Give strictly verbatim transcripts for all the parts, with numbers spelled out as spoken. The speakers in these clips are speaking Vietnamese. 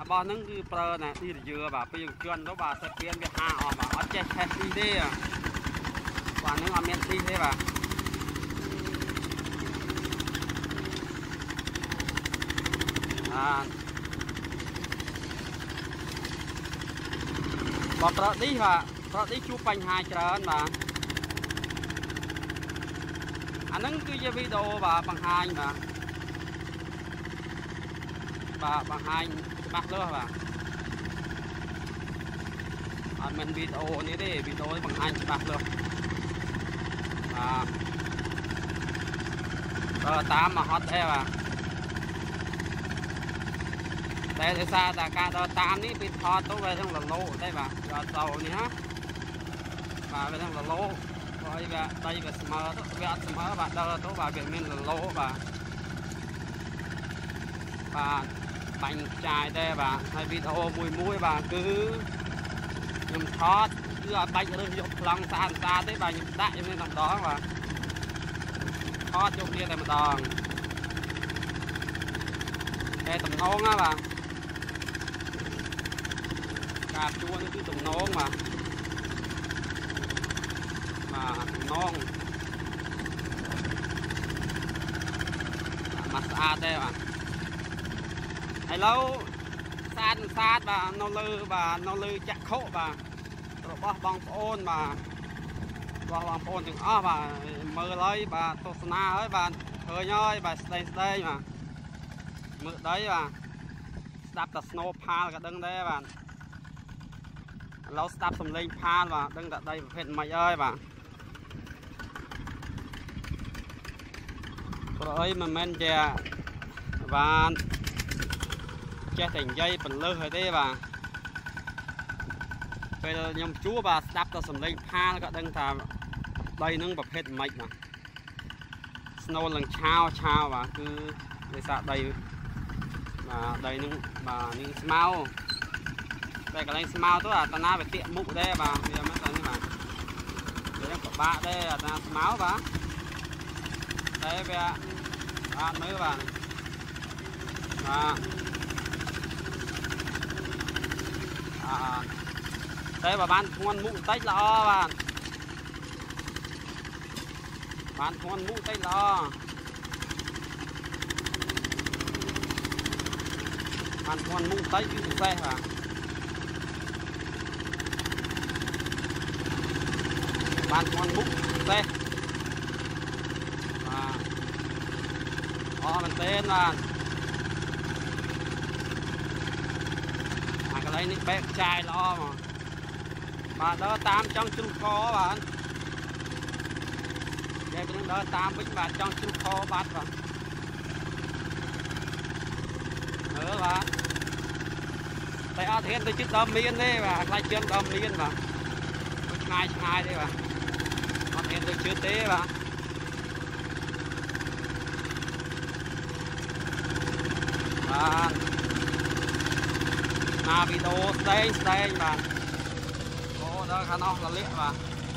bao nâng cứ prơ nè đi dừa bà bây giờ chuyên đó bà sẽ kiếm việc hạ họ bà ở chết chết đi đi à bà nâng ở miền đi thế bà à bà prơ đi bà prơ đi chụp bánh hai trơn bà anh nâng cứ video bà bằng hai mà bà bằng hai bác nữa bà anh mình video này đi video bằng hai bác nữa à rồi tám mà hot thế bà đây từ xa là cả đó tám ní bị hot tối về trong là lỗ đây bà rồi tàu này ha bà về trong là lỗ rồi về đây về smart về smart bà đâu tối bà về mình là lỗ bà bà bánh chai đây bà hay video mùi mũi bà cứ nhầm thoát cứ bánh rồi dụng lòng xa xa tới bà nhầm đại nên làm đó bà thoát chỗ kia này mà đòn đây tầm nón á bà cà chua nó cứ tầm nón mà mà non massage đây bà hay lâu san sát và nó lư và nó lư chặt khổ và rồi bỏ bong ôn mà bỏ bong ôn từng ó và mưa lấy và tô na ấy và hơi nhoi và stay stay mà mưa đấy và stop the snow pal cả đứng đấy và lâu stop some linh pal và đứng tại đây phết mày ơi và rồi mà men chè và che thành dây phần lơ hơi thế bà bây giờ nhom chúa bà đắp tao sầm lên pha nó đang thà đây nâng bập hết mạch mà snow lần chao chao bà cứ để sao đây mà đây nâng bà những smile đây cái lên smile tức là ta na về tiệm mũ đây bà bây giờ mới thấy mà đây có ba đây là ta smile bà đây về bạn mới bà à À, đây bà bán con mũ tách lo bạn bán con mũ tách lo bán con mũ tách cái xe hả bán con mũ xe à đó mình tên là lấy những bé chai lo mà mà đỡ tam trong chung kho bạn đây cũng đỡ tam bính bà trong chung kho bắt vào nữa bạn tại ở thiên tôi chích đâm miên đấy và lại chân đâm miên mà ngay ngay đấy bạn ở thiên tôi chưa tế bạn à à video stay stay mà ô đó khả năng là liệt mà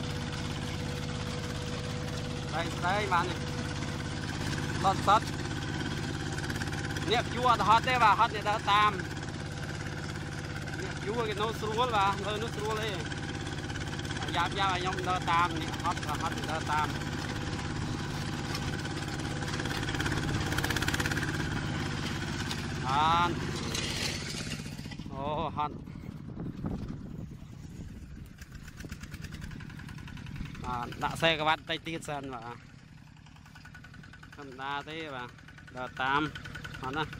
đây stay mà này sốt sốt niệm chua hot đấy bà hot để đỡ tam niệm chua cái nốt xuống và hơi nốt xuống đi giáp giáp anh ông đỡ tam niệm hot là hot để đỡ tam à ô hot à, đã xe các bạn tay tiết sân và không đa thế và đợt tám hot á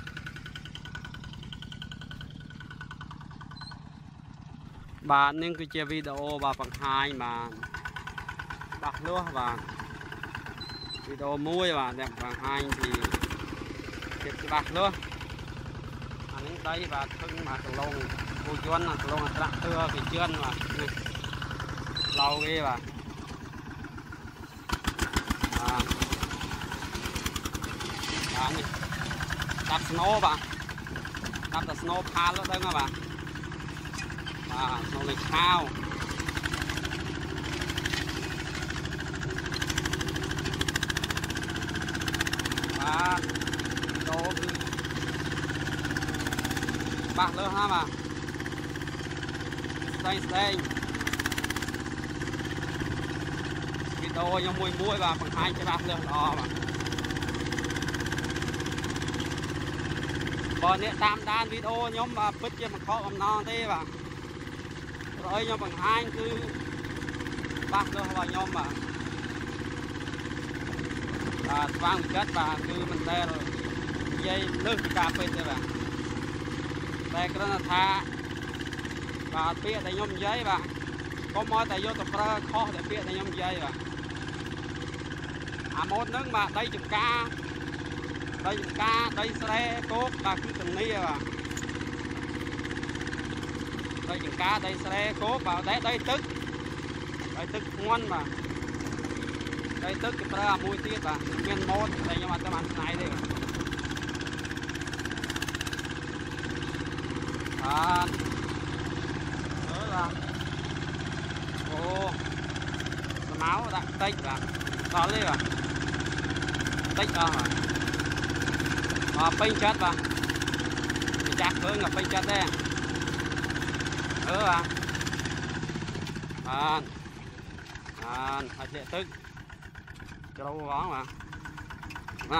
bạn nên cứ chia video vào bằng hai mà bạc nữa và video muối và đẹp bằng hai thì cái bạc nữa những đây và thân mà từ lâu cô chuyên là từ lâu là trạc thưa thì chuyên mà lâu ghê và à, đó này đạp snow bạn đạp là snow pha nữa đây mà bạn à snow này cao và đồ bạc lơ ha mà đây đây video nhóm mùi muối và bằng hai cái bạc lơ đó mà còn nè tam đan video nhóm mà bứt cho bằng khó bằng non thế mà rồi nhóm bằng hai cứ bạc lơ vào nhóm mà và vang chết và cứ mình đây rồi dây nước cà phê thế bạn đây cái đó là tha và phía tại nhóm giấy và có mối tại vô tập ra khó để phía tại nhóm giấy và à một nước mà đây chụp ca đây chụp ca đây xe cốt và cứ từng nia và đây chụp ca đây xe cốt vào đây đây tức đây tức ngon mà đây tức cái ra mùi tiết và miền một đây nhưng mà các bạn này đây à nữa là ô máu đã tích là đó lên à tích đó mà à pin chết và chặt hơn là pin chết đây nữa à à à phải dễ tức cho đâu bón mà à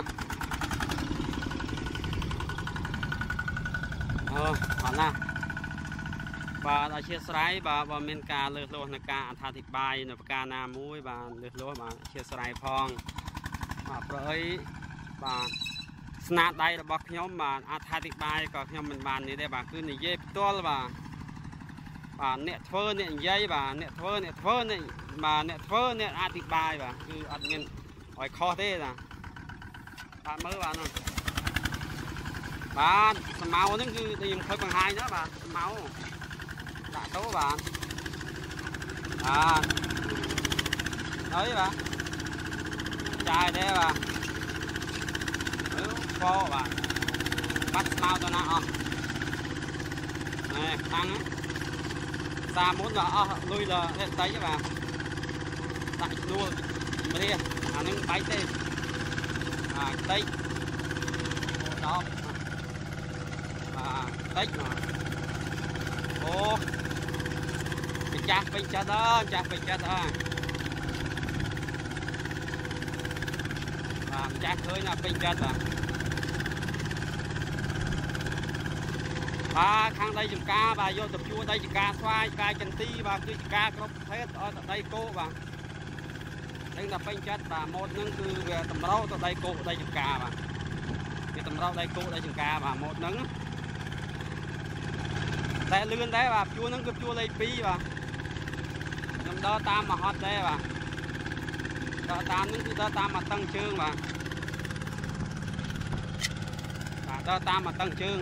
ờ còn nè và đã chia sẻ và và miền ca lược luôn là ca thà thịt bài là ca nam muối và lược luôn mà chia sẻ phong và với và snap đây là bọc nhóm mà thà thịt bài còn nhóm mình bàn này đây bà cứ này dây to và và nẹt phơ nẹt dây và nẹt phơ nẹt phơ này mà nẹt phơ nẹt thịt bài và cứ ăn miền hỏi kho thế là bạn mới bạn rồi bạn máu nó cứ đi khơi bằng hai nữa bạn máu đã số bạn à đấy bạn chai đấy bạn kho bạn bắt máu cho nó này tăng á xa muốn là lui là lên tay chứ bạn tại luôn mà đi à nó bay đi à đây đó à tích mà ô bị chặt bị chặt đó chặt bị chặt đó và chặt hơi là bị chặt à và khang đây dùng ca và vô tập chua đây dùng ca xoay ca chân ti và cứ ca có hết ở đây cô và đây là bị chặt và một nâng từ về tầm rau từ đây cô đây dùng ca và cái tầm rau đây cô đây dùng ca và một nâng tại lươn đấy và chua nó cứ chua lấy pi và nằm đo tam mà hot đây và đo tam nó cứ đo tam mà tăng trương và và đo tam mà tăng trương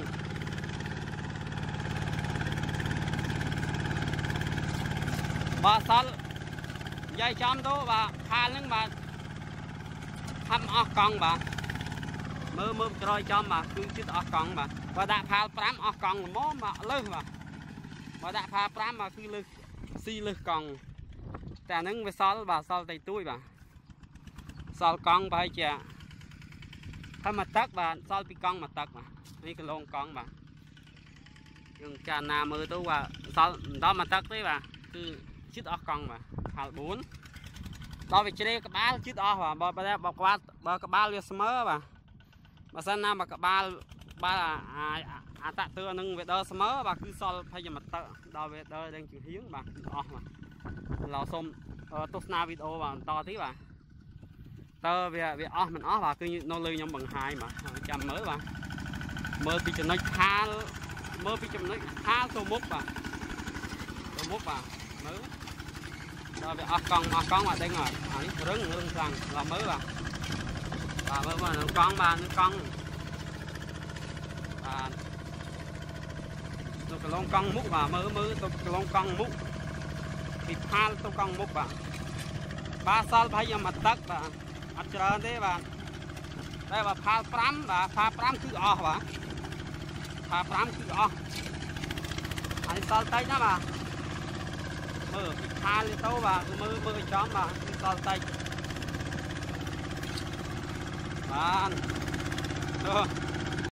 và sal dây chăm đó và pha những mà thăm óc con và mơ mơ rồi cho mà cứ chứ óc con mà và đã pha pram óc con mó mà lớn mà và đã pha pram mà cứ lực xi lực conแต่นึงไปซ้อลบ่าซ้อลtay túiบ่าซ้อลกองไปจ้ะถ้ามาตักบ่าซ้อลปีกองมาตักบ่านี่ก็ลงกองบ่ายังจานนามือตู้ว่าซ้อลđóมาตักđấyบ่าคือชิดออกกองบ่าหาบุญđóไปเจอกับบ้านชิดออกบ่าบ่ไปได้บอกว่าบ่กับบ้านเรียเสมอบ่ามาสั้นน้ำบ่กับบ้านบ้านอ่าอาตะเตือนึงเวเดอร์เสมอบ่าคือซ้อลพยายามมาตักđóเวเดอร์đang chịu hiếnบ่าออกบ่าเราส้มตุ๊กนาวิดีโอว่าต่อที่ว่าเตอร์เวียเวียอ๋อมันอ๋อว่าคือโนเลยยำบังไฮมาจำเมื่อว่าเมื่อปีจำนวนห้าเมื่อปีจำนวนห้าตัวมุกว่าตัวมุกว่าเมื่อเราเวียอ๋อกองอ๋อกองว่าได้ไงอันนี้รึงรึงรังเราเมื่อว่าว่าเมื่อว่าน้องกองบ้านน้องกองอ่าตัวกระลงกองมุกว่าเมื่อเมื่อตัวกระลงกองมุกthịt hal tôi con múc bạn ba sal phải giờ mặt tắc bạn ăn chờ thế bạn đây là pha pram và pha pram cứ o bạn pha pram cứ o anh sal tay đó bạn mơ thịt hal lên tàu bạn mơ mơ chóm bạn sal tay bạn được